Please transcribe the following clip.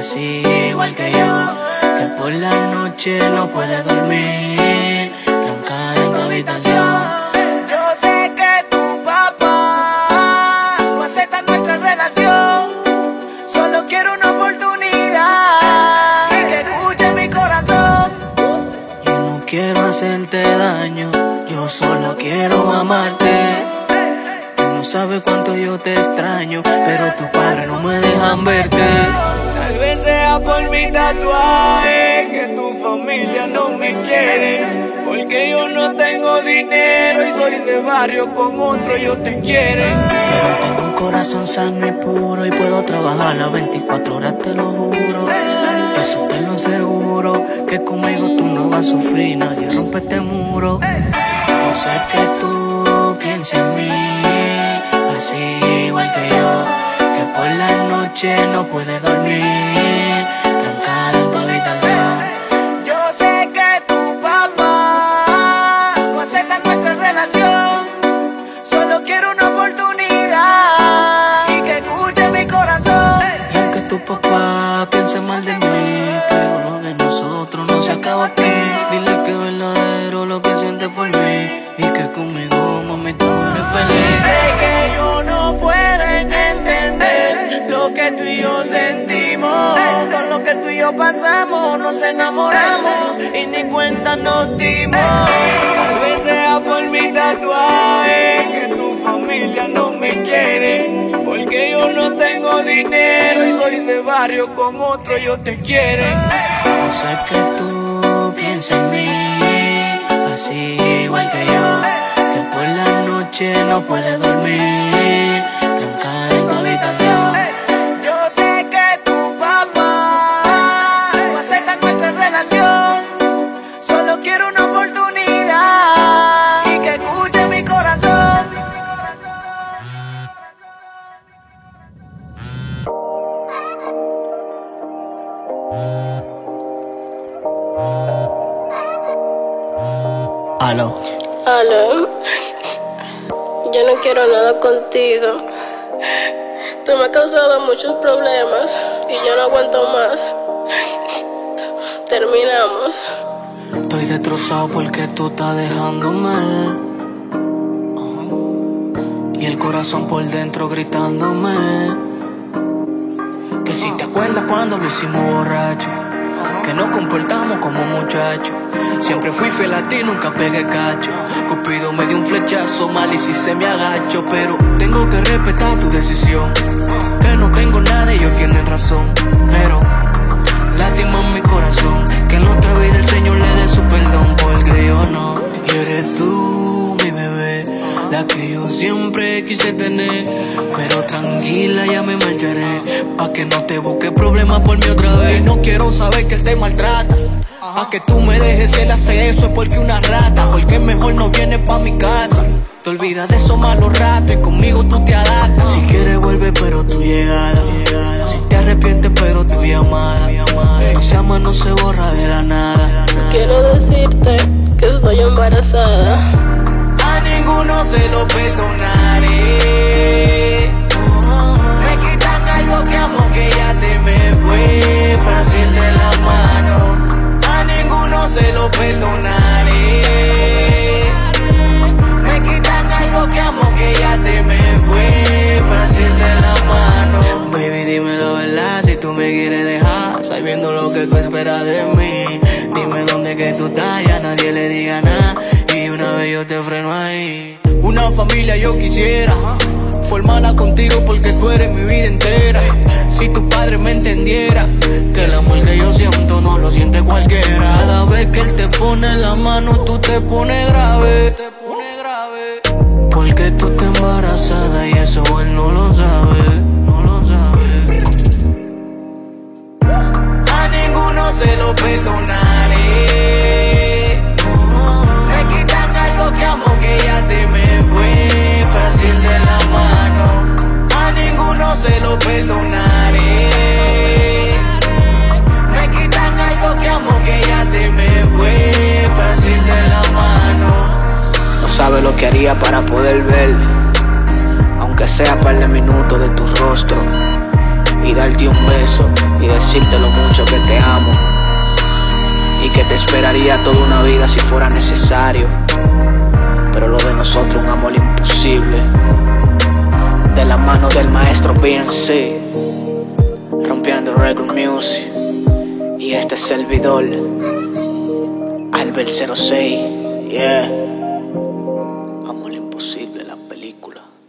así igual que yo, que por la noche no puedes dormir, trancada en tu habitación. Yo sé que tu papá no acepta nuestra relación. Solo quiero una oportunidad y que escuche mi corazón. Yo no quiero hacerte daño, yo solo quiero amarte. Tú no sabes cuánto yo te extraño, pero tus padres no me dejan verte. Tal vez sea por mi tatuaje que tu familia no me quiere, porque yo no tengo dinero y soy de barrio, con otro ellos te quieren. Pero tengo un corazón sano y puro y puedo trabajar las 24 horas, te lo juro. Eso te lo aseguro, que conmigo tú no vas a sufrir, nadie rompe este muro. Yo sé que tú piensas en mí, así igual que yo, que por la noche no puedes dormir, trancada en tu habitación. Yo sé que tu papá no acepta nuestra relación. Solo quiero una oportunidad y que escuche mi corazón. Y aunque tu papá piense mal de mí, pero lo de nosotros no se acaba aquí. Dile que es verdadero lo que sientes por mí y que conmigo, mami, tú eres feliz. Sé que ellos no pueden entender lo que tú y yo sentimos, con lo que tú y yo pasamos, nos enamoramos y ni cuenta nos dimos. Tal vez sea por mi tatuaje que tu familia no me quiere, porque yo no tengo dinero y soy de barrio, con otro ellos te quieren. Yo sé que tú piensas en mí, así igual que yo, que por la noche no puedes dormir, trancada en tu habitación. Yo sé que tu papá no acepta nuestra relación. Solo quiero una oportunidad y que escuche mi corazón. Aló. Aló, yo no quiero nada contigo. Tú me has causado muchos problemas y yo no aguanto más. Terminamos. Estoy destrozado porque tú estás dejándome, y el corazón por dentro gritándome. Que si te acuerdas cuando lo hicimos borracho, que nos comportamos como muchachos. Siempre fui fiel a ti, nunca pegué cacho. Cupido me dio un flechazo mal y si se me agacho, pero tengo que respetar tu decisión. Que no tengo nada, ellos tienen razón, pero lástima en mi corazón, que en otra vida el Señor le dé su perdón, porque yo no. Y eres tú, mi bebé, la que yo siempre quise tener. Pero tranquila, ya me marcharé, pa' que no te busque problemas por mí otra vez. No quiero saber que él te maltrata, a que tú me dejes, él hace eso es porque una rata, porque mejor no viene pa' mi casa. Te olvidas de esos malos ratos y conmigo tú te adaptas. Si quieres vuelve pero tu llegada, si te arrepientes pero tu llamada, no se ama, no se borra de la nada. Quiero decirte que estoy embarazada. A ninguno se lo perdonaré. Me quitan algo que amo, que ya se me fue fácil de la mano. A ninguno se lo perdonaré. Me quitan algo que amo, que ya se me fue fácil de la mano. Baby, dime la verdad, si tú me quieres dejar, sabiendo lo que tú esperas de mí. Dime dónde que tú estás, ya nadie le diga nada, y una vez yo te freno ahí. Una familia yo quisiera formarla contigo porque tú eres mi vida entera. Si tu padre me entendiera, que el amor que yo siento no lo siente cualquiera. Cada vez que él te pone la mano, tú te pones grave. Porque tú estás embarazada y eso él no lo sabe. A ninguno se lo perdonaré. Me quitan algo que amo, que ya se me fue fácil de la mano. A ninguno se lo perdonaré. Me quitan algo que amo, que ya se me fue fácil de la mano. No sabes lo que haría para poder ver, aunque sea par de minutos de tu rostro. y darte un beso y decirte lo mucho que te amo y que te esperaría toda una vida si fuera necesario, pero lo de nosotros un amor imposible. De la mano del maestro BNC, rompiendo record music, y este servidor Albert 06, yeah. Amor imposible, la película.